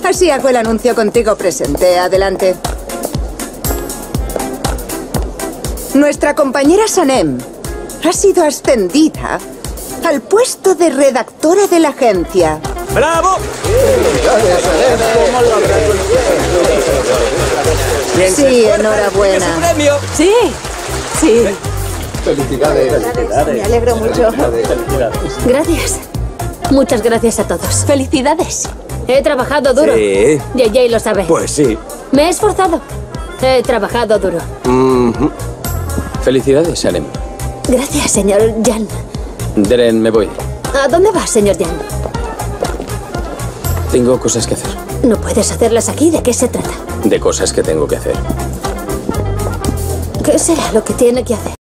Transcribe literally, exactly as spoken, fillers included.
Así hago el anuncio contigo presente. Adelante. Nuestra compañera Sanem ha sido ascendida al puesto de redactora de la agencia. ¡Bravo! Sí, enhorabuena. ¡Es un premio! Sí, sí. Felicidades. Felicidades. Me alegro mucho. Felicidades. Gracias. Muchas gracias a todos. Felicidades. He trabajado duro. Sí. J J lo sabe. Pues sí. Me he esforzado. He trabajado duro. Mm-hmm. Felicidades, Sanem. Gracias, señor Jan. Deren, me voy. ¿A dónde vas, señor Jan? Tengo cosas que hacer. No puedes hacerlas aquí. ¿De qué se trata? De cosas que tengo que hacer. ¿Qué será lo que tiene que hacer?